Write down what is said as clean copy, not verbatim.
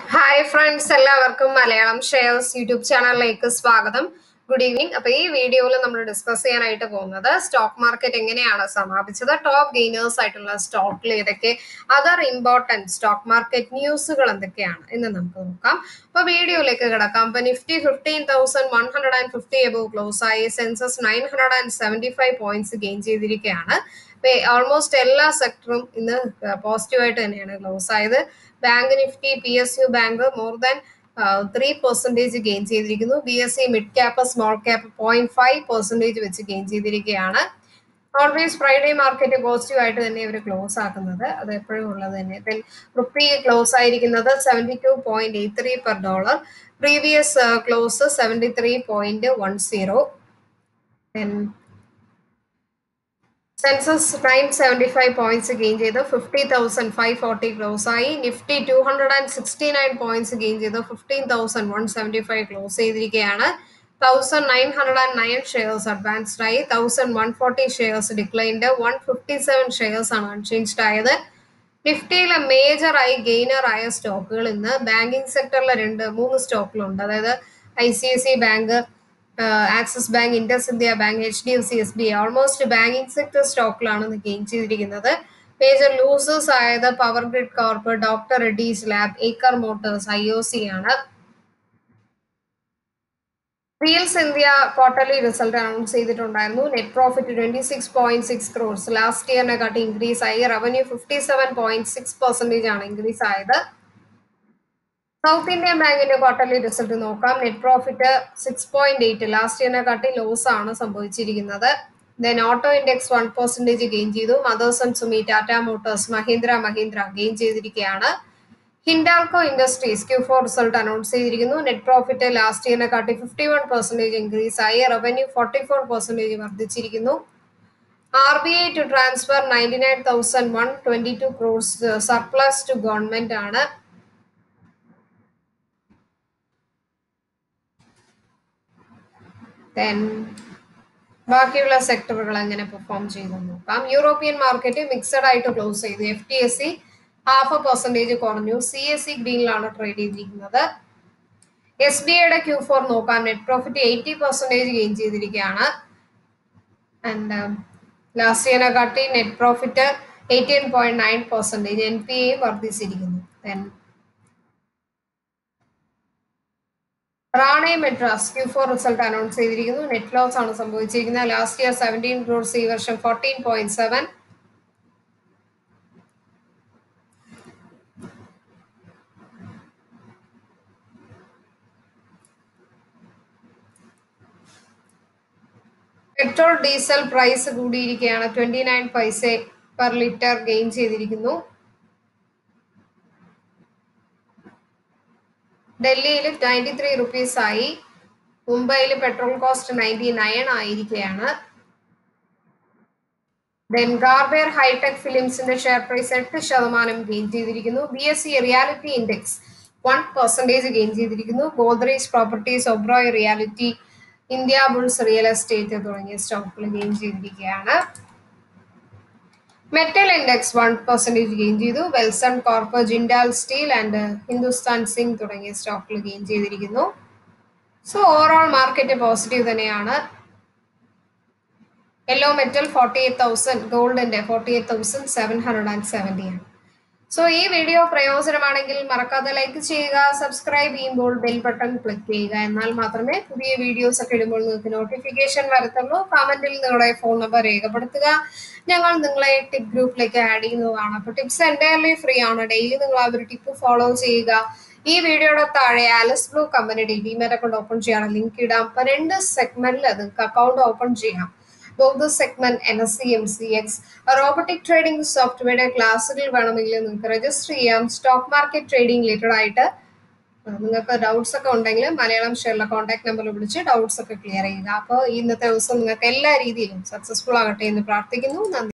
Hi friends, എല്ലാവർക്കും Malayalam shares YouTube ചാനലിലേക്ക് സ്വാഗതം. Good evening. അപ്പൊ ഈ വീഡിയോയിൽ നമ്മൾ ഡിസ്കസ് ചെയ്യാനായിട്ട് പോകുന്നത് സ്റ്റോക്ക് മാർക്കറ്റ് എങ്ങനെയാണ് സമാപിച്ചത്, ടോപ്പ് ഗെയിനേഴ്സ് ആയിട്ടുള്ള സ്റ്റോക്കിൽ ഏതൊക്കെ അതർ ഇമ്പോർട്ടൻറ്റ് സ്റ്റോക്ക് മാർക്കറ്റ് ന്യൂസുകൾ എന്തൊക്കെയാണ് എന്ന് നമുക്ക് നോക്കാം. അപ്പൊ വീഡിയോയിലേക്ക് കിടക്കാം. അപ്പൊ നിഫ്റ്റി 15,150 എബോവ് ക്ലോസ് ആയി. സെൻസസ് 975 പോയിന്റ്സ് ഗെയിൻ ചെയ്തിരിക്കുകയാണ്. ഓൾമോസ്റ്റ് എല്ലാ സെക്ടറും ഇന്ന് പോസിറ്റീവായിട്ട് തന്നെയാണ് ക്ലോസ് ആയത്. Bank Nifty PSU bank more than 3% gain ചെയ്തിരിക്കുന്നു. BSE mid cap small cap 0.5% വെച്ച് ഗെയിൻ ചെയ്തിരിക്കുകയാണ്. ഓൾവേസ് ഫ്രൈഡേ മാർക്കറ്റ് പോസിറ്റീവ് ആയിട്ട് തന്നെ ഇവർ ക്ലോസ് ആക്കുന്നത്, അത് എപ്പോഴും ഉള്ളത് തന്നെ. ദെൻ റുപ്പി ക്ലോസ് ആയിരിക്കുന്നത് 72.83 per dollar. Previous close 73.10. Then Sensex 975 points gain ചെയ്ത് 50,540 ക്ലോസ് ആയി. നിഫ്റ്റി 269 പോയിന്റ്സ് ഗെയിൻ ചെയ്ത് 15,175 ക്ലോസ് ചെയ്തിരിക്കുകയാണ്. 1,909 ഷെയർസ് അഡ്വാൻസ്ഡ് ആയി. 1,140 ഷെയർസ് ഡിക്ലൈൻഡ്. 157 ഷെയർസ് ആണ് അൺചേഞ്ച്ഡ് ആയത്. നിഫ്റ്റിയിലെ മേജർ ആയി ഗെയിനർ ആയ സ്റ്റോക്കുകൾ ഇന്ന് ബാങ്കിങ് സെക്ടറിലെ 3 സ്റ്റോക്കിലുണ്ട്. അതായത് ICICI bank, Axis bank, Indus India bank, HDFC SBI. Almost banking sector സ്റ്റോക്കിലാണ് ഗെയിൻ ചെയ്തിരിക്കുന്നത്. മേജർ ലൂസേഴ്സ് ആയത് power grid corp, doctor Reddy's lab, Eicher motors, IOC ആണ്. Rallis India quarterly result announce ചെയ്തിട്ടുണ്ടായിരുന്നു. നെറ്റ് പ്രോഫിറ്റ് 26.6 ക്രോർസ് ലാസ്റ്റ് ഇയറിനെ കാട്ടി increase ആയി. Revenue 57.6% ആണ് increase ആയത്. സൗത്ത് ഇന്ത്യൻ ബാങ്കിന്റെ ക്വാർട്ടർലി റിസൾട്ട് നോക്കാം. നെറ്റ് പ്രോഫിറ്റ് 6.8, ലാസ്റ്റ് ഇയറിനെ കാട്ടി ലോസ് ആണ് സംഭവിച്ചിരിക്കുന്നത്. ദെൻ ഓട്ടോ ഇൻഡെക്സ് 1% ഗെയിൻ ചെയ്തു. Mothers and Sumi, Tata motors, Mahindra gain ചെയ്തിരിക്കുകയാണ്. Hindalco industries Q4 result announce ചെയ്തിരിക്കുന്നു. നെറ്റ് പ്രോഫിറ്റ് ലാസ്റ്റ് ഇയറിനെ കാട്ടി 51% ഇൻക്രീസ് ആയി. റവന്യൂ 44% വർദ്ധിച്ചിരിക്കുന്നു. RBI to transfer 99,122 crores surplus to government ആണ്. ദെൻ ബാക്കിയുള്ള സെക്ടറുകൾ എങ്ങനെ പെർഫോം ചെയ്തു നോക്കാം. യൂറോപ്യൻ മാർക്കറ്റ് മിക്സഡ് ആയിട്ട് ക്ലോസ് ചെയ്തു. FTSE 0.5% കുറഞ്ഞു. CSE ഗ്രീനിലാണ് ട്രേഡ് ചെയ്തിരിക്കുന്നത്. SBIയുടെ Q4 നോക്കാം. നെറ്റ് പ്രോഫിറ്റ് 80% ഗെയിൻ ചെയ്തിരിക്കുകയാണ്. ആൻഡ് ലാസ്റ്റ് ഇയറിനെ കാട്ടി നെറ്റ് പ്രോഫിറ്റ് 18.9%. NPA വർദ്ധിച്ചിരിക്കുന്നു. Then Rane Madras Q4 result announce ചെയ്തിരിക്കുന്നു. നെറ്റ് ലോസ് ആണ് സംഭവിച്ചിരിക്കുന്നത്. ലാസ്റ്റ് ഇയർ 17 ക്രോർസ്, ഈ വർഷം 14.7. Petrol diesel price കൂടിയിരിക്കുകയാണ്. 29 പൈസ പെർ ലിറ്റർ ഗെയിൻ ചെയ്തിരിക്കുന്നു. ഡൽഹിയിൽ 93 റുപ്പീസ് ആയി. മുംബൈയിൽ പെട്രോൾ കോസ്റ്റ് 99 ആയിരിക്കുകയാണ്. ദെൻ ഗാർബെയർ ഹൈടെക് ഫിലിംസിന്റെ ഷെയർ പ്രൈസ് 8% ഗെയിൻ ചെയ്തിരിക്കുന്നു. BSE റിയാലിറ്റി ഇൻഡെക്സ് 1% ഗെയിൻ ചെയ്തിരിക്കുന്നു. Godrej properties, Oberoi realty, Indiabulls real estate തുടങ്ങിയ സ്റ്റോക്കുകൾ ഗെയിൻ ചെയ്തിരിക്കുകയാണ്. മെറ്റൽ ഇൻഡെക്സ് 1% ഗെയിൻ ചെയ്തു. Welspun corp, Jindal steel and Hindustan zinc തുടങ്ങിയ സ്റ്റോക്കുകൾ ഗെയിൻ ചെയ്തിരിക്കുന്നു. സോ ഓവറോൾ മാർക്കറ്റ് പോസിറ്റീവ് തന്നെയാണ്. യെല്ലോ മെറ്റൽ 48,000, ഗോൾഡിന്റെ 48,770 ആണ്. സോ ഈ വീഡിയോ പ്രയോജനമാണെങ്കിൽ മറക്കാതെ ലൈക്ക് ചെയ്യുക. സബ്സ്ക്രൈബ് ചെയ്യുമ്പോൾ ബെൽ ബട്ടൺ ക്ലിക്ക് ചെയ്യുക. എന്നാൽ മാത്രമേ പുതിയ വീഡിയോസ് ഒക്കെ ഇടുമ്പോൾ നിങ്ങൾക്ക് നോട്ടിഫിക്കേഷൻ വരത്തുള്ളൂ. കമന്റിൽ നിങ്ങളുടെ ഫോൺ നമ്പർ രേഖപ്പെടുത്തുക. ഞങ്ങൾ നിങ്ങളെ ടിപ്പ് ഗ്രൂപ്പിലേക്ക് ആഡ് ചെയ്യുന്നതാണ്. അപ്പോൾ ടിപ്സ് എൻ്റയർലി ഫ്രീ ആണ്. ഡെയിലി നിങ്ങൾ ആ ഒരു ടിപ്പ് ഫോളോ ചെയ്യുക. ഈ വീഡിയോയുടെ താഴെ ആലിസ് ബ്ലൂ കമ്പനിയുടെ ഡിമാറ്റ് അക്കൗണ്ട് ഓപ്പൺ ചെയ്യാൻ ലിങ്ക് ഇടാം. അപ്പോൾ 2 സെഗ്മെന്റിൽ നിങ്ങൾക്ക് അക്കൗണ്ട് ഓപ്പൺ ചെയ്യാം. both the segment NSE MCX robotic trading സോഫ്റ്റ്വെയറുടെ ക്ലാസ്സുകൾ വേണമെങ്കിൽ നിങ്ങൾക്ക് രജിസ്റ്റർ ചെയ്യാം. സ്റ്റോക്ക് മാർക്കറ്റ് ട്രേഡിംഗ് റിലേറ്റഡ് ആയിട്ട് നിങ്ങൾക്ക് ഡൗട്ട്സ് ഒക്കെ ഉണ്ടെങ്കിൽ മലയാളം ഷെയറിലെ കോൺടാക്ട് നമ്പറിൽ വിളിച്ച് ഡൗട്ട്സ് ഒക്കെ ക്ലിയർ ചെയ്യുക. അപ്പോൾ ഇന്നത്തെ ദിവസം നിങ്ങൾക്ക് എല്ലാ രീതിയിലും സക്സസ്ഫുൾ ആകട്ടെ എന്ന് പ്രാർത്ഥിക്കുന്നു. നന്ദി.